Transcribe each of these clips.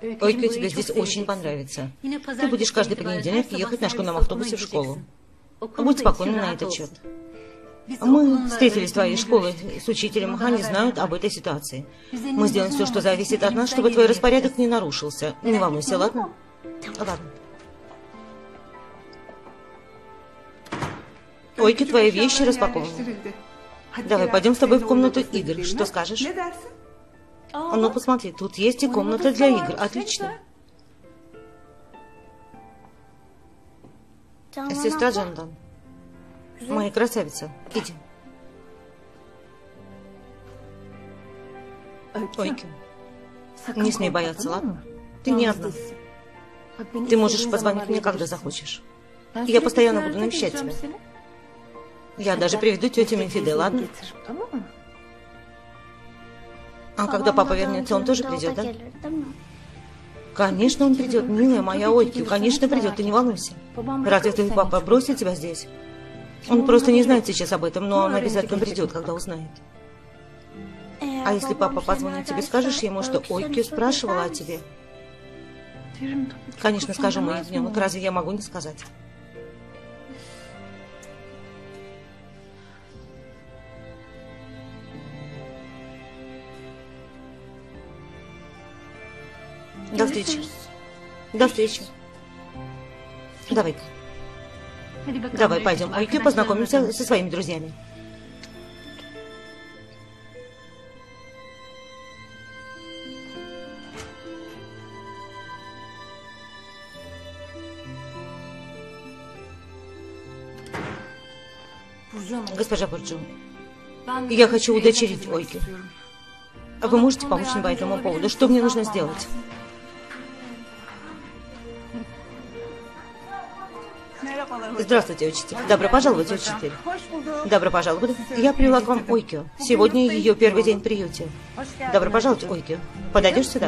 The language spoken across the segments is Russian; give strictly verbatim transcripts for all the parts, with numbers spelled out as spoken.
Ойки, тебе здесь очень понравится. Ты будешь каждый понедельник ехать на школьном автобусе в школу. Будь спокойна на этот счет. Мы встретились в твоей школе с учителем, они знают об этой ситуации. Мы сделаем все, что зависит от нас, чтобы твой распорядок не нарушился. Не волнуйся, ладно? Ладно. Ойки, твои вещи распакованы. Давай, пойдем с тобой в комнату игр. Что скажешь? Ну, посмотри, тут есть и комната для игр. Отлично. Сестра Джандан. Моя красавица. Иди. Ойки, не смей бояться, ладно? Ты не одна. Ты можешь позвонить мне, когда захочешь. Я постоянно буду навещать тебя. Я даже приведу тетю Мемфиде, ладно? А когда папа вернется, он тоже придет, да? Конечно, он придет, милая моя Ойки, конечно придет, ты не волнуйся. Разве твой папа бросит тебя здесь? Он просто не знает сейчас об этом, но он обязательно придет, когда узнает. А если папа позвонит тебе, скажешь ему, что Ойки спрашивала о тебе? Конечно, скажу мой ягненок, разве я могу не сказать? До встречи. До встречи. Давай. Давай, пойдем, Ойки, познакомимся со своими друзьями. Госпожа Бурджу, я хочу удочерить Ойки. Вы можете помочь мне по этому поводу? Что мне нужно сделать? Здравствуйте, учитель. Добро пожаловать, учитель. Добро пожаловать. Я привела к вам Ойки. Сегодня ее первый день в приюте. Добро пожаловать, Ойки. Подойдешь сюда?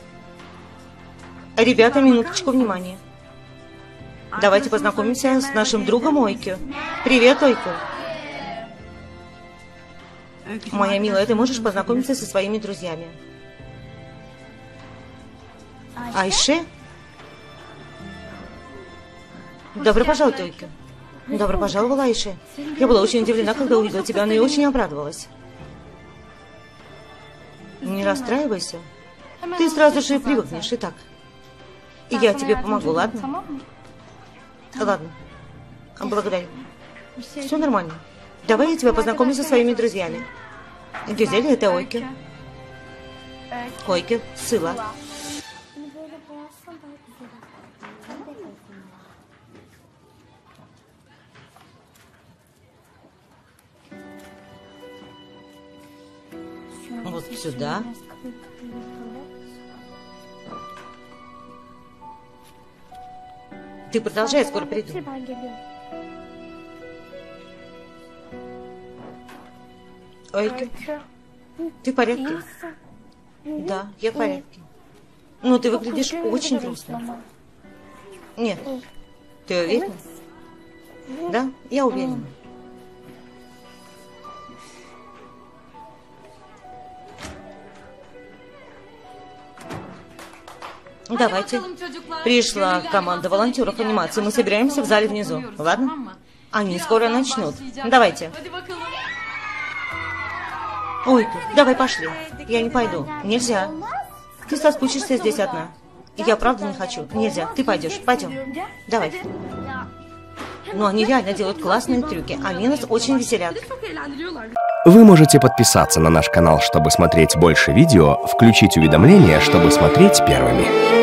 Ребята, минуточку внимания. Давайте познакомимся с нашим другом Ойки. Привет, Ойки. Моя милая, ты можешь познакомиться со своими друзьями? Айше? Добро пожаловать, Ойки. Добро пожаловала, Айше. Я была очень удивлена, когда увидела тебя, но и очень обрадовалась. Не расстраивайся. Ты сразу же привыкнешь, итак. Я тебе помогу, ладно? Ладно. Благодарю. Все нормально. Давай я тебя познакомлю со своими друзьями. Гюзель, это Ойки. Ойки, Сыла. Вот сюда. Ты продолжай, я скоро приду. Ойки, ты в порядке? Да, я в порядке. Но ты выглядишь очень грустно. Нет. Ты уверена? Да, я уверена. Давайте. Пришла команда волонтеров анимации. Мы собираемся в зале внизу. Ладно? Они скоро начнут. Давайте. Ой, давай пошли. Я не пойду. Нельзя. Ты соскучишься здесь одна. Я правда не хочу. Нельзя. Ты пойдешь. Пойдем. Давай. Но они реально делают классные трюки. Они нас очень веселят. Вы можете подписаться на наш канал, чтобы смотреть больше видео, включить уведомления, чтобы смотреть первыми.